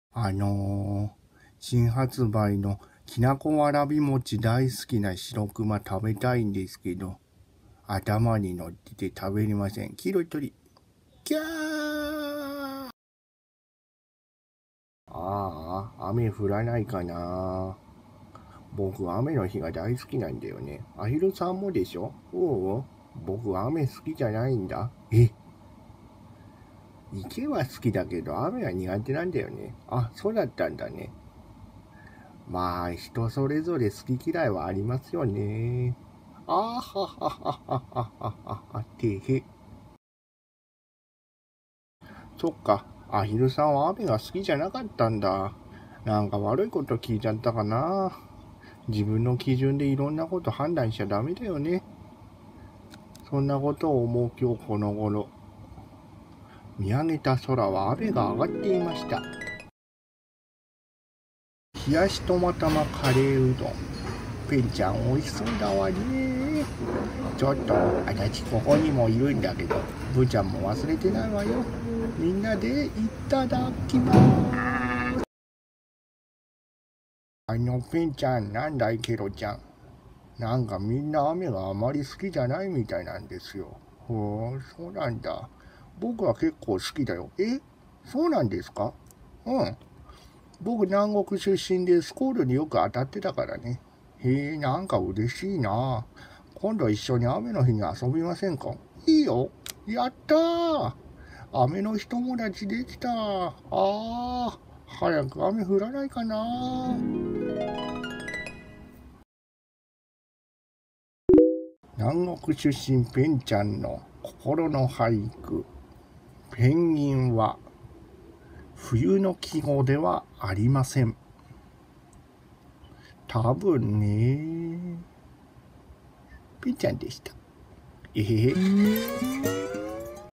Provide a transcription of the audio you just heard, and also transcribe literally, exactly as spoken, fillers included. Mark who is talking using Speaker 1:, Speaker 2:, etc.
Speaker 1: あのー、新発売のきなこわらび餅大好きな白熊食べたいんですけど、頭に乗ってて食べれません。黄色い鳥。キャー。ああ、雨降らないかな。僕、雨の日が大好きなんだよね。アヒルさんもでしょ？おう、僕、雨好きじゃないんだ。え？池は好きだけど、雨は苦手なんだよね。あ、そうだったんだね。まあ、人それぞれ好き嫌いはありますよね。あーはははははははてへ。そっか、アヒルさんは雨が好きじゃなかったんだ。なんか悪いこと聞いちゃったかな。自分の基準でいろんなこと判断しちゃダメだよね。そんなことを思う今日この頃、見上げた空は雨が上がっていました。冷やしトマトマカレーうどん。ペンちゃん美味しそうだわね。ちょっと、あたちここにもいるんだけど、ブーちゃんも忘れてないわよ。みんなでいただきます。あのペンちゃん、なんだいケロちゃん。なんかみんな雨があまり好きじゃないみたいなんですよ。ほう、そうなんだ。僕は結構好きだよ。え？そうなんですか？うん。僕南国出身でスコールによく当たってたからね。へえ、なんか嬉しいな。今度一緒に雨の日に遊びませんか？いいよ。やったー。雨の日友達できた。ああ、早く雨降らないかな。南国出身ペンちゃんの心の俳句。ペンギンは冬の季語ではありません。多分ね。ペンちゃんでした。えへへ。